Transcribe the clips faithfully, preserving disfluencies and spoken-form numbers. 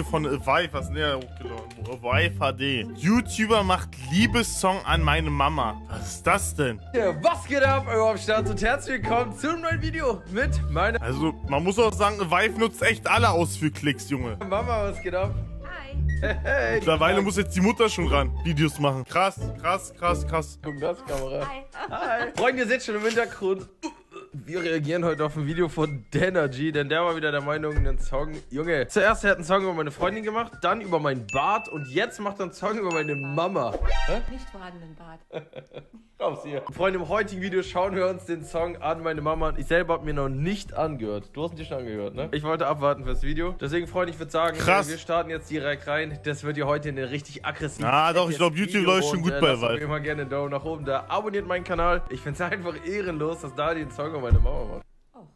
von Vive, was ist denn der hochgeladen? Vive H D. YouTuber macht Liebessong an meine Mama. Was ist das denn? Ja, was geht ab, Euro am Start und herzlich willkommen zu einem neuen Video mit meiner Also, man muss auch sagen, Vive nutzt echt alle aus für Klicks, Junge. Mama. Was geht ab? Hi. Hey, Mittlerweile muss jetzt die Mutter schon ran, Videos machen. Krass, krass, krass, krass. guck das, Kamera. Hi. Hi. Freunde, ihr seht schon im Hintergrund. Wir reagieren heute auf ein Video von Denergy, denn der war wieder der Meinung, einen Song. Junge, zuerst er hat einen Song über meine Freundin gemacht, dann über meinen Bart und jetzt macht er einen Song über meine Mama. Hä? Nicht vorhandenen Bart. Raus hier. Freunde, im heutigen Video schauen wir uns den Song an meine Mama an. Ich selber habe mir noch nicht angehört. Du hast ihn dir schon angehört, ne? Ich wollte abwarten fürs Video. Deswegen, Freunde, ich würde sagen, Krass. wir starten jetzt direkt rein. Das wird hier heute eine richtig aggressive. Ah, doch, ich glaube, YouTube läuft schon gut bei Lasst Vive. immer gerne einen Daumen nach oben da. Abonniert meinen Kanal. Ich finde es einfach ehrenlos, dass da den Song über meine Mama macht.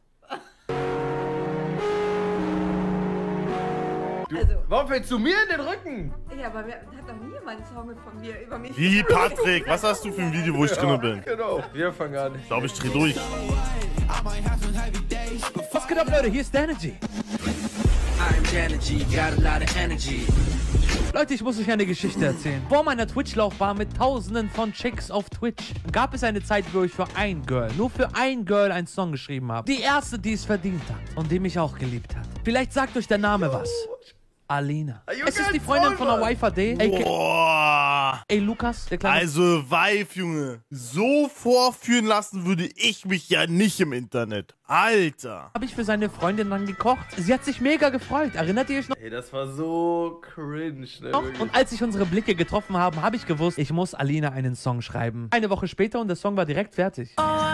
Du, Also- warum fällst du mir in den Rücken? Ja, aber wer, hat noch nie jemand einen Song von mir über mich. Wie, Patrick? Was hast du für ein Video, wo ich drin bin? Genau. Wir fangen an. Ich glaube, ich dreh durch. Was geht ab, Leute? Hier ist Denergy. I'm Denergy, got a lot of energy. Leute, ich muss euch eine Geschichte erzählen. Vor meiner Twitch-Laufbahn mit tausenden von Chicks auf Twitch gab es eine Zeit, wo ich für ein Girl, nur für ein Girl einen Song geschrieben habe. Die erste, die es verdient hat und die mich auch geliebt hat. Vielleicht sagt euch der Name was. Alina. Junge, Es ist die Freundin von der Vive H D. aka Boah. Ey, Lukas, der kleine... Also, Vive, Junge. So vorführen lassen würde ich mich ja nicht im Internet. Alter. Habe ich für seine Freundin dann gekocht. Sie hat sich mega gefreut. Erinnert ihr euch noch? Ey, das war so cringe, ne? Wirklich. Und als sich unsere Blicke getroffen haben, habe ich gewusst, ich muss Alina einen Song schreiben. Eine Woche später und der Song war direkt fertig.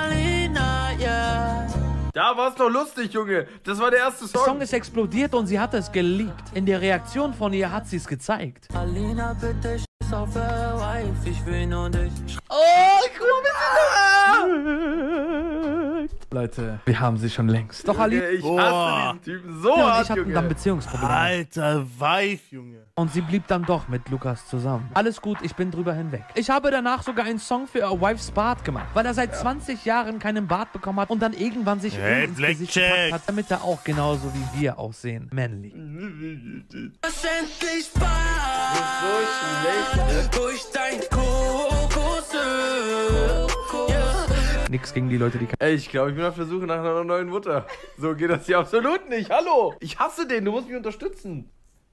Da war es doch lustig, Junge. Das war der erste Der Song Song. ist explodiert und sie hat es geliebt. In der Reaktion von ihr hat sie es gezeigt. Alina, bitte scheiß auf der Wife, ich will nur dich. Oh, guck mal, Leute, wir haben sie schon längst. Doch, Ali. Junge, ich Boah. hasse diesen Typen so Ja, und hart, ich hatten Junge. dann Beziehungsprobleme. Alter, Vive, Junge. Und sie blieb dann doch mit Lukas zusammen. Alles gut, ich bin drüber hinweg. Ich habe danach sogar einen Song für ihr Wife's Bart gemacht, weil er seit zwanzig Jahren keinen Bart bekommen hat und dann irgendwann sich Hey, Öl ins Gesicht Blackjack. gepackt hat, damit er auch genauso wie wir aussehen. Männlich. Endlich So schlecht, ne? durch dein Kokosöl. Nix gegen die Leute, die... Ey, ich glaube, ich bin auf der Suche nach einer neuen Mutter. So geht das hier absolut nicht. Hallo! Ich hasse den, du musst mich unterstützen.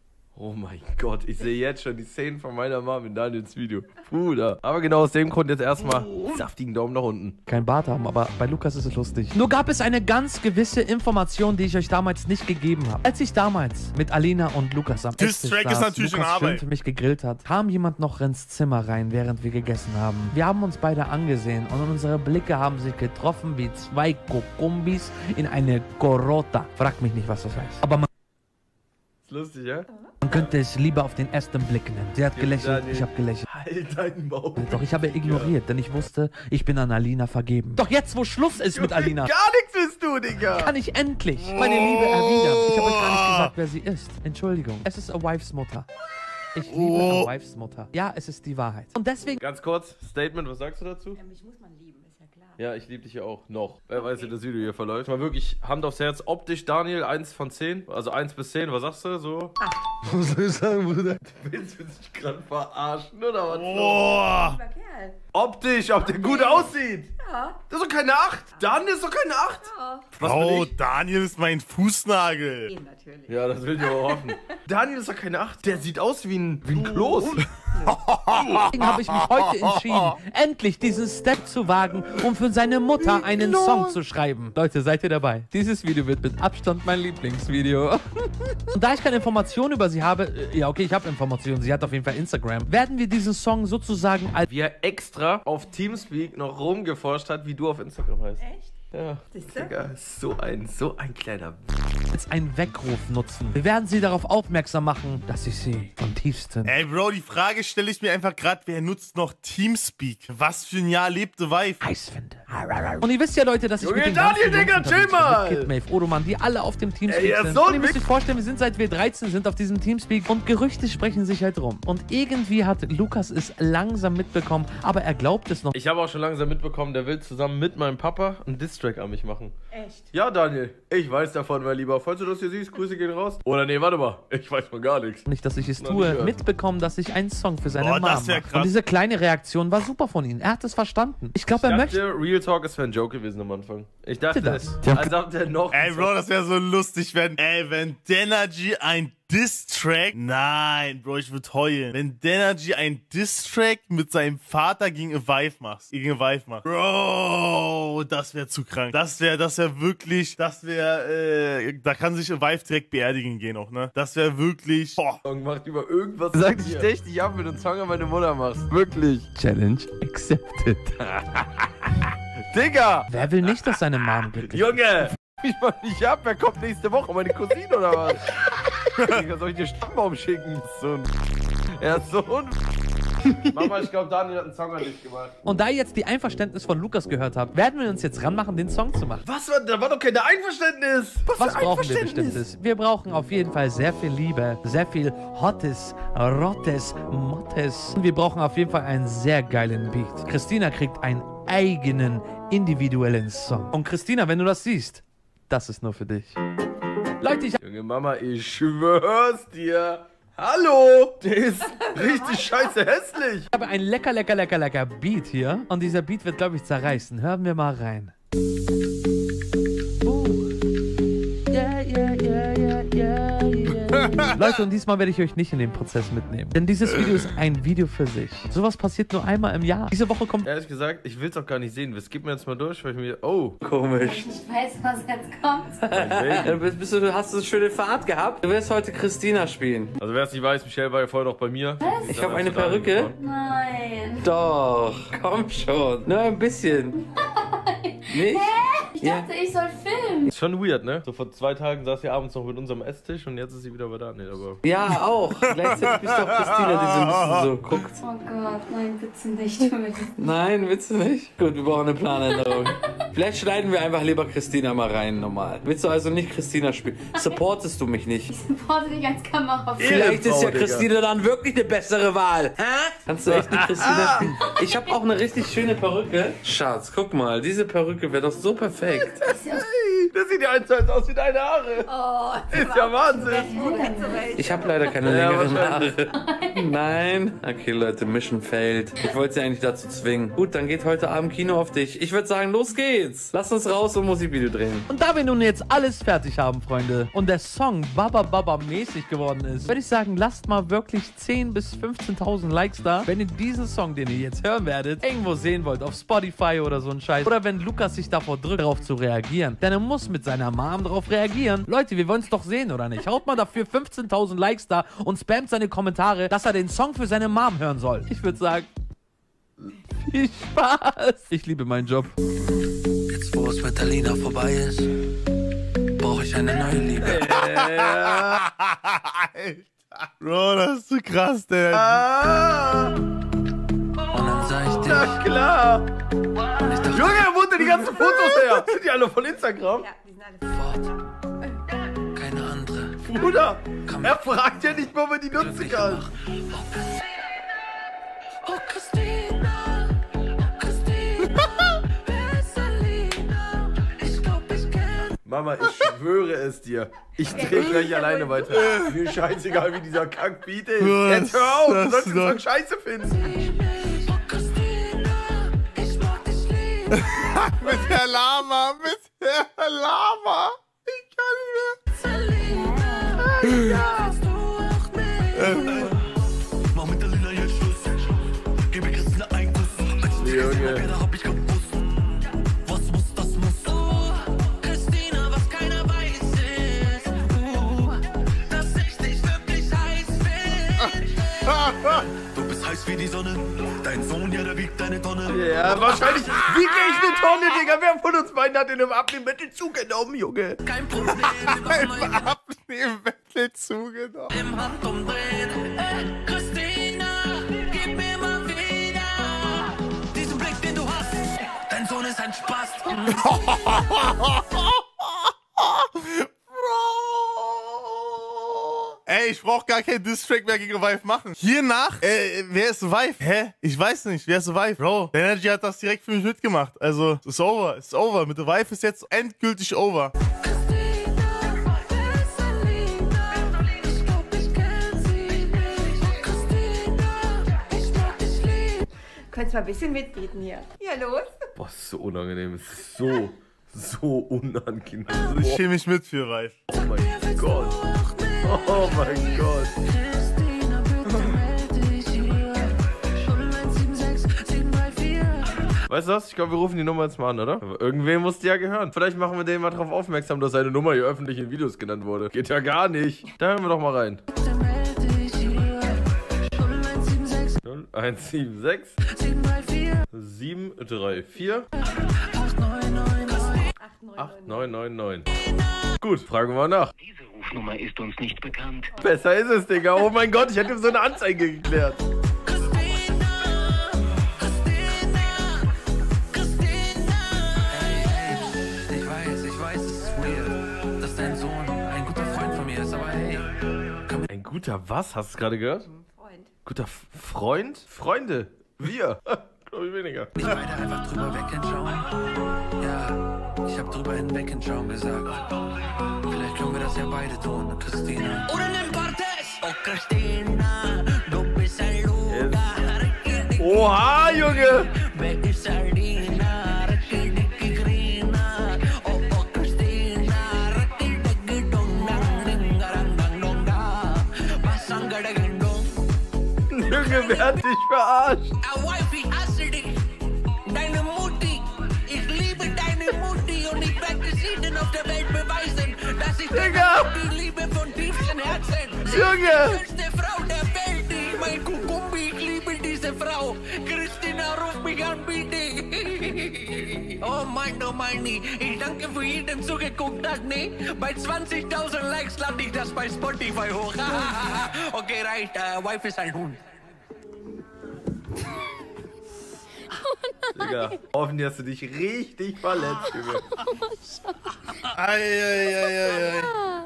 Oh mein Gott, ich sehe jetzt schon die Szenen von meiner Mom in Daniels Video. Bruder. Aber genau aus dem Grund jetzt erstmal saftigen Daumen nach unten. kein Bart haben, aber bei Lukas ist es lustig. Nur gab es eine ganz gewisse Information, die ich euch damals nicht gegeben habe. Als ich damals mit Alina und Lukas am Diss Esstisch Track ist saß, natürlich in Lukas schön Arbeit. für mich gegrillt hat, kam jemand noch ins Zimmer rein, während wir gegessen haben. Wir haben uns beide angesehen und unsere Blicke haben sich getroffen wie zwei Kokumbis in eine Gorota. Frag mich nicht, was das heißt. Aber man, Ist lustig, ja? man könnte es lieber auf den ersten Blick nennen. Sie hat gelächelt, Daniel. ich habe gelächelt. Halt deinen Maul. Doch ich habe ignoriert, denn ich wusste, ich bin an Alina vergeben. Doch jetzt, wo Schluss ist mit Alina, Gar nichts bist du, Digga. kann ich endlich meine Liebe erwidern. Ich habe euch gar nicht gesagt, wer sie ist. Entschuldigung. Es ist a Wifes Mutter. Ich liebe Oh. a Wifes Mutter. Ja, es ist die Wahrheit. Und deswegen... Ganz kurz, Statement, was sagst du dazu? Ja, mich muss man lieben, ist ja klar. Ja, ich liebe dich ja auch noch. Wer weiß, wie das Video hier verläuft. Mal wirklich Hand aufs Herz. Optisch, Daniel, eins von zehn. Also eins bis zehn, was sagst du so? Was soll ich sagen, Bruder? Willst du dich gerade verarschen, oder was? Boah. Lieber Kerl. Optisch, ob der gut aussieht. Ja. Das ist doch keine acht. Daniel ist doch keine acht. Ja. Was Oh, bin ich? Daniel ist mein Fußnagel. Ihn natürlich. Ja, das will ich aber hoffen. Daniel ist doch keine acht. Der sieht aus wie ein, wie ein Kloß. Deswegen habe ich mich heute entschieden, endlich diesen Step zu wagen, um für seine Mutter einen Song zu schreiben. Leute, seid ihr dabei? Dieses Video wird mit Abstand mein Lieblingsvideo. Und da ich keine Informationen über sie habe, äh, ja okay, ich habe Informationen, sie hat auf jeden Fall Instagram, werden wir diesen Song sozusagen als Wie er extra auf Teamspeak noch rumgeforscht hat, wie du auf Instagram heißt. Echt? Ja. Siehst du? Digga, so ein, so ein kleiner... als einen Weckruf nutzen. Wir werden sie darauf aufmerksam machen, dass ich sie von tiefstem... Ey, Bro, die Frage stelle ich mir einfach gerade, wer nutzt noch Teamspeak? Was für ein Jahr lebte Vive? heiß finde. Und ihr wisst ja, Leute, dass ich Junge, mit den Daniel, ganzen Jungs Digga, unterwegs chill bin, mal! mit Kidmave, Odoman, die alle auf dem Teamspeak Ey, er ist sind. so Und ein ihr müsst euch Wichs- vorstellen, wir sind seit wir dreizehn sind auf diesem Teamspeak und Gerüchte sprechen sich halt rum. Und irgendwie hat Lukas es langsam mitbekommen, aber er glaubt es noch. Ich habe auch schon langsam mitbekommen, der will zusammen mit meinem Papa einen Diss Distrack an mich machen. Echt? Ja, Daniel, ich weiß davon, mein Lieber. Falls du das hier siehst, Grüße gehen raus. Oder nee, warte mal, ich weiß von gar nichts. Nicht, dass ich es Noch tue, nicht gehört. mitbekommen, dass ich einen Song für seine Boah, Mom das wär mache. krass. Und diese kleine Reaktion war super von ihm. Er hat es verstanden. Ich glaube, Ich er möchte dachte, Real Talk ist für ein Joke gewesen am Anfang. Ich dachte das. das. Als ob der noch... Ey, Bro, das wäre so lustig, wenn, ey, wenn Denergy ein Diss-Track, nein, Bro, ich würde heulen. Wenn Denergy ein Diss-Track mit seinem Vater gegen a Wife macht, gegen a Wife macht. Bro, das wäre zu krank. Das wäre, das wäre wirklich, das wäre, äh, da kann sich a Wife direkt beerdigen gehen auch, ne? Das wäre wirklich, boah. Song macht über irgendwas. Sag dich echt nicht ab, wenn du einen Song an meine Mutter machst. Wirklich. Challenge accepted. Digga! Wer will nicht, dass seine Mom glücklich ist? Junge! Ich mach nicht ab. Wer kommt nächste Woche? Meine Cousine oder was? Digga, soll ich dir Stammbaum schicken? So ein... Er ist so ein... Mama, ich glaube, Daniel hat einen Song an dich gemacht. Und da ihr jetzt die Einverständnis von Lukas gehört habt, werden wir uns jetzt ranmachen, den Song zu machen. Was war, da war doch kein Einverständnis. Was brauchen wir bestimmtes? Wir brauchen auf jeden Fall sehr viel Liebe, sehr viel Hottes, Rottes, Mottes. Und wir brauchen auf jeden Fall einen sehr geilen Beat. Christina kriegt einen eigenen, individuellen Song. Und Christina, wenn du das siehst, das ist nur für dich. Leute, ich Junge Mama, ich schwör's dir. Hallo! Der ist richtig scheiße hässlich. habe ein lecker, lecker, lecker, lecker Beat hier. Und dieser Beat wird, glaube ich, zerreißen. Hören wir mal rein. Uh. Yeah, yeah, yeah, yeah, yeah, yeah. Leute, und diesmal werde ich euch nicht in den Prozess mitnehmen. Denn dieses Video ist ein Video für sich. Sowas passiert nur einmal im Jahr. Diese Woche kommt... Ehrlich gesagt, ich will's auch gar nicht sehen. Das gibt mir jetzt mal durch, weil ich mir... Oh, Komisch. Ich weiß, was jetzt kommt. mein Baby. Ja, bist, bist du, du hast eine schöne Fahrt gehabt. Du wirst heute Christina spielen. Also wer es nicht weiß, Michelle war ja vorher noch bei mir. Was? Ich habe eine Perücke. Nein. Doch, komm schon. Nur ein bisschen. Nicht? Ich Ja. dachte, ich soll filmen. Ist schon weird, ne? So vor zwei Tagen saß sie abends noch mit unserem Esstisch und jetzt ist sie wieder bei Daniel. Aber Ja, auch. Gleichzeitig bist du auch Christina, die so ein bisschen so guckt. Oh Gott, nein, bitte nicht. Nein, willst du nicht? Gut, wir brauchen eine Planänderung. Vielleicht schneiden wir einfach lieber Christina mal rein, normal. Willst du also nicht Christina spielen? Supportest du mich nicht? Supporte dich als Kamera. Vielleicht ist ja Digga. Christina dann wirklich eine bessere Wahl. Hä? Kannst du echt nicht Christina spielen? Ich habe auch eine richtig schöne Perücke. Schatz, guck mal, diese Perücke wäre doch so perfekt. das sieht ja eins zu eins aus wie deine Haare. Oh, Ist ja Wahnsinn. Ich habe leider keine Ja, längeren wahrscheinlich. Haare. Nein. Okay, Leute, Mission failed. Ich wollte sie eigentlich dazu zwingen. Gut, dann geht heute Abend Kino auf dich. Ich würde sagen, los geht's. Lass uns raus und Musikvideo drehen. Und da wir nun jetzt alles fertig haben, Freunde, und der Song Baba Baba mäßig geworden ist, würde ich sagen, lasst mal wirklich zehntausend bis fünfzehntausend Likes da, wenn ihr diesen Song, den ihr jetzt hören werdet, irgendwo sehen wollt, auf Spotify oder so ein Scheiß. Oder wenn Lukas sich davor drückt, darauf zu reagieren. Denn er muss mit seiner Mom darauf reagieren. Leute, wir wollen es doch sehen, oder nicht? Haut mal dafür fünfzehntausend Likes da und spammt seine Kommentare, dass er den Song für seine Mom hören soll. Ich würde sagen, viel Spaß. Ich liebe meinen Job. Jetzt, wo es mit Alina vorbei ist, brauche ich eine neue Liebe. Alter. Bro, das ist zu krass, der. Ah, Und dann sag ich na dir, klar. und ich dachte, Junge, wo sind die ganzen Fotos her? Sind die alle von Instagram? Ja, die sind alle fort. Keine andere. Bruder, Kann er fragt ja nicht mal, ob er die nutzen glücklicher kann. machen. Oh, Christina. Oh, Christina. Wer ist Alina? Ich glaub, ich kenn. Mama, ich schwöre es dir. Ich dreh gleich alleine weiter. Mir scheißegal, wie dieser Kackbeat ist. Was? Jetzt hör auf, du Das sollst den doch- Song scheiße finden. Oh, Christina. Ich mag dich lieb. Mit der Lama, mit der Lama. Ich kann nicht Alina. Kannst du auch nicht. Mach mit Alina jetzt Schluss. Gib mir Christina einen Kuss. Junge. Da hab ich gewusst. Was muss, das muss. Oh, Christina, was keiner weiß ist, uh, dass ich dich wirklich heiß finde. Du bist heiß wie die Sonne. Dein Sohn, ja, der wiegt eine Tonne. Ja, wahrscheinlich wiege ich eine Tonne, Digga. Wer von uns beiden hat in einem Abnehmmittel zugenommen, Junge? Kein Problem, wir machen mehr Abnehmmittel zugenommen. im Handumdrehen. Äh, Christina, gib mir mal wieder diesen Blick, den du hast. Dein Sohn ist ein Spaß. Bro! Ey, Ey, ich brauch gar keinen Diss-Track mehr gegen Vive machen. Hiernach, äh, wer ist Vive? Hä? Ich weiß nicht, wer ist Vive? Bro, Energy hat das direkt für mich mitgemacht. Also, es ist over, es ist over. Mit The Vive ist jetzt endgültig over. Könntest mal ein bisschen mitbieten hier. Ja, los. Boah, ist so unangenehm. Ist so, so unangenehm. Also ich schäme mich mit für Vive. Oh mein Gott. Oh mein Gott. Weißt du was? Ich glaube, wir rufen die Nummer jetzt mal an, oder? Aber irgendwen muss die ja gehören. Vielleicht machen wir den mal drauf aufmerksam, dass seine Nummer hier öffentlich in Videos genannt wurde. Geht ja gar nicht. Da hören wir doch mal rein. null eins sieben sechs sieben drei vier acht neun neun neun. Gut, fragen wir mal nach. Diese Rufnummer ist uns nicht bekannt. Besser ist es, Digga. Oh mein Gott, ich hätte ihm so eine Anzeige geklärt. Ich weiß, ich weiß, es ist weird, dass dein Sohn ein guter Freund von mir ist, aber hey. Komm. Ein guter was? Hast du es gerade gehört? Freund. Guter F Freund? Freunde. Wir. Glaube ich weniger. Ich beide einfach drüber wegschauen. Ja, ich hab drüber hinweg hinschauen gesagt. Vielleicht können wir das ja beide tun, Christina. Oder nimm Bartes! Oh, Christina, du bist ein Luga. Oha, Junge! Junge, wer hat dich verarscht? Wifi, hasse dich. Deine Mutti. Ich liebe deine Mutti und ich werde es ihnen auf der Welt beweisen, dass ich Digga! die Liebe von tiefstem Herzen. Junge! Die schönste Frau der Welt, die mein Kukumbi, ich liebe diese Frau. Christina, ruf mich an, bitte. Oh mein, oh mein, ich danke für jeden zugeguckt hat, ne? Bei zwanzigtausend Likes lade ich das bei Spotify hoch. Okay, reicht, uh, Wife ist ein Hund. Digga, hoffentlich hast du dich richtig verletzt, Junge. Eieieiei.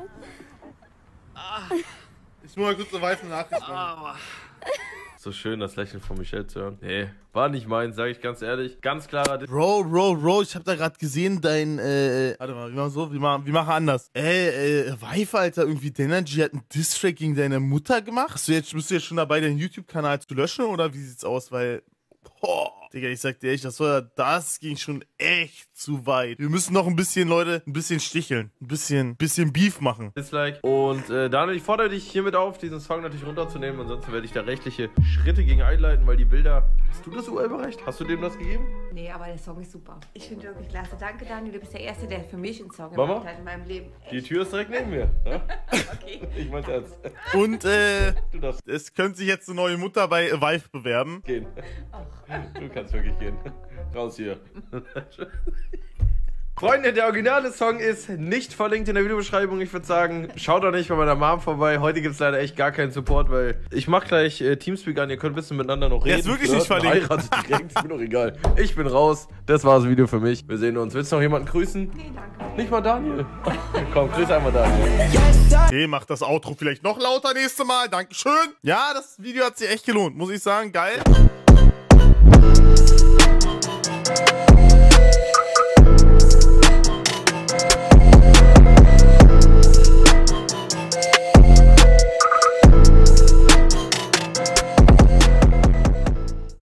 Ich muss mal kurz eine weiße Nachricht machen. So schön, das Lächeln von Michelle zu hören. Nee, war nicht meins, sage ich ganz ehrlich. Ganz klarer Diss. Bro, Bro, Bro, ich hab da gerade gesehen, dein, äh, warte mal, wir machen so, wir machen, wir machen anders. Ey, äh, Vive, Alter, irgendwie, Denergy hat einen Diss-Track gegen deine Mutter gemacht. Hast du jetzt, bist du jetzt schon dabei, deinen YouTube-Kanal zu löschen, oder wie sieht's aus? Weil, boah, Digga, ich sag dir echt, das war, das ging schon echt zu weit. Wir müssen noch ein bisschen, Leute, ein bisschen sticheln. Ein bisschen, bisschen Beef machen. Dislike. Und äh, Daniel, ich fordere dich hiermit auf, diesen Song natürlich runterzunehmen. Ansonsten werde ich da rechtliche Schritte gegen einleiten, weil die Bilder... Hast du das urheberrecht? Hast du dem das gegeben? Nee, aber der Song ist super. Ich finde wirklich klasse. Danke, Daniel. Du bist der Erste, der für mich einen Song Mama? gemacht hat in meinem Leben. Die Tür ist direkt neben mir. Ja? Okay. Ich mein's ernst. Und, äh, Du darfst es könnte sich jetzt eine neue Mutter bei Vive bewerben. gehen. Du kannst wirklich gehen. Raus hier. Freunde, der originale Song ist nicht verlinkt in der Videobeschreibung. Ich würde sagen, schaut doch nicht bei meiner Mom vorbei. Heute gibt es leider echt gar keinen Support, weil ich mache gleich äh, Teamspeak an. Ihr könnt ein bisschen miteinander noch reden. Der ist wirklich nicht Flirten, verlinkt. heiratet direkt, ist mir doch egal. Ich bin raus. Das war das Video für mich. Wir sehen uns. Willst du noch jemanden grüßen? Nee, danke. Nicht mal Daniel. Komm, grüß einmal Daniel. Okay, macht das Outro vielleicht noch lauter nächste Mal. Dankeschön. Ja, das Video hat sich echt gelohnt, muss ich sagen. Geil.